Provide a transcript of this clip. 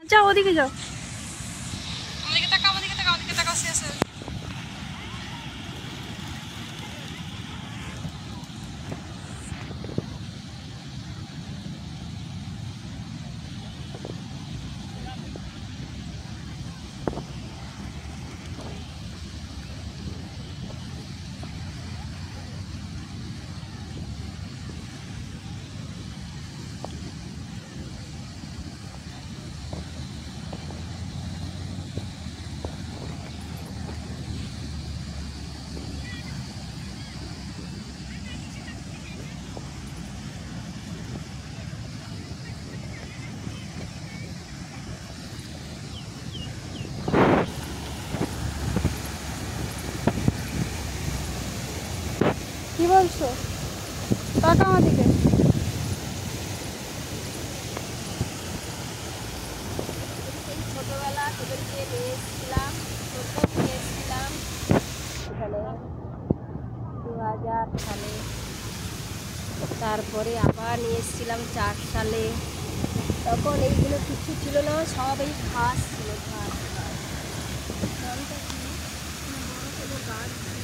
যাও ওদিকে যাও। ওদিকে তাকাও, ওদিকে তাকাও, ওদিকে তাকাও, শেষ। কি বলছো? টাকা আমাদিকে ছোটবেলা তোদেরকে নিয়ে এসেছিলাম, প্রথম নিয়ে এসেছিলাম এখানে 2000 সালে, তারপরে আবার নিয়ে এসেছিলাম 4 সালে। তখন এইগুলো কিছু ছিল না, সব এই ঘাস ছিল, ঘাস ঘাস। বড় কোনো গাছ